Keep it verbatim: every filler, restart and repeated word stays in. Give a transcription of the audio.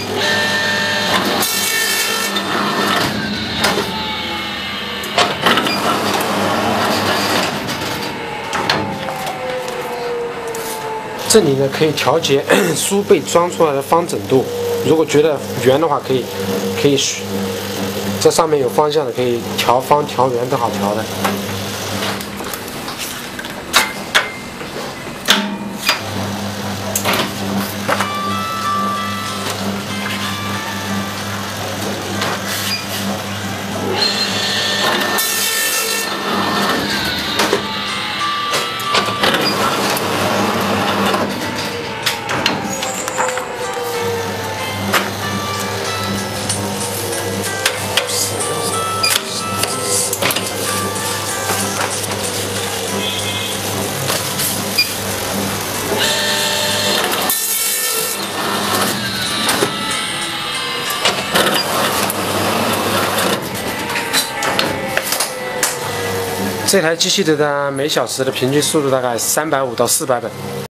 这里呢可以调节书背装出来的方整度，如果觉得圆的话，可以可以这上面有方向的，可以调方调圆都好调的。这台机器的呢，每小时的平均速度大概三百五到四百本。